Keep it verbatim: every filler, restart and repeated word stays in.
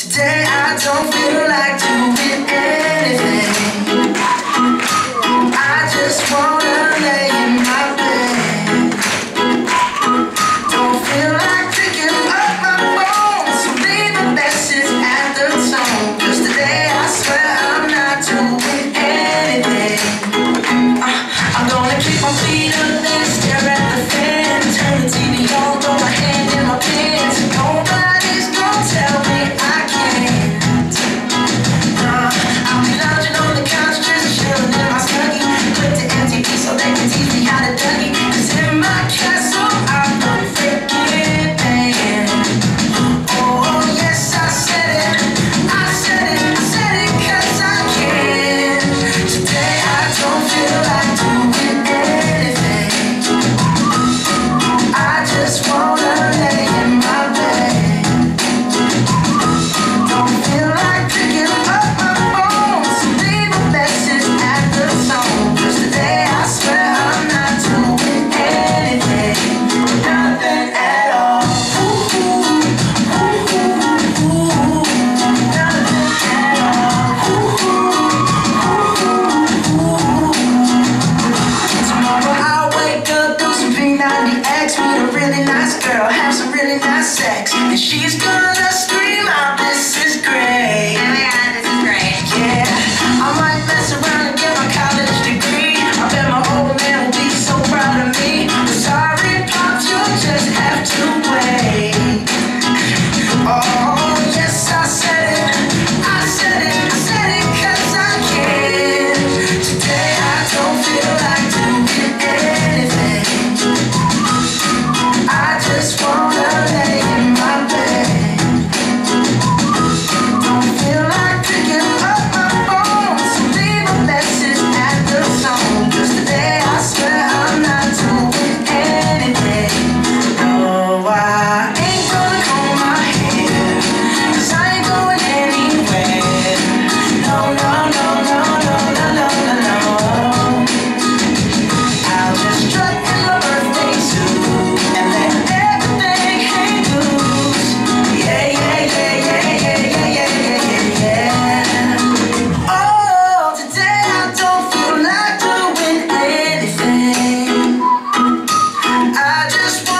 Today I don't feel like doing anything. I just wanna lay in my bed. Don't feel like picking up my phone, so leave a message at the tone. 'Cause today I swear I'm not doing anything. uh, I'm gonna keep my feet up and stare at the fan. Turn the T V on, throw my hand in my pants. Nobody's gonna tell me I can't. uh, I'll be lounging on the couch, just chilling in my snuggie. Put the M T V so they can teach me how to Dougie. 'Cause in my castle I'm no freaking man. Oh yes, I said it, I said it, I said it 'cause I can. Today I don't feel like doing anything. I just wanna lay in my bed. Don't feel like picking up my phone, so leave a message at the tone. 'Cause today I swear I'm not doing anything. Nothing at all. Ooh, ooh, ooh, ooh, ooh. Nothing at all. Ooh, ooh, ooh, ooh. Tomorrow I'll wake up, do some P ninety X, meet a really nice girl, have some really nice sex, and she's gonna scream out, "This is great." Oh my god, this is great. Yeah, I might mess around and get my college degree. I bet my old man will be so proud of me. But sorry, Pops, you'll just have to wait. Oh, yes, I said it, I said it, I said it 'cause I can. Today I don't feel like doing anything. I just wanna lay in my bed. Don't feel like picking up my phone, so leave a message at the tone. 'Cause today I swear I'm not doing anything. No, I ain't gonna comb my hair, 'cause I ain't going anywhere. No, no, no, no, no, no, no, no, no. I'll just strut in my birthday suit and let everything hang loose. Yeah, yeah, yeah, yeah, yeah, yeah, yeah, yeah, yeah. Oh, today I don't feel like doing anything. I just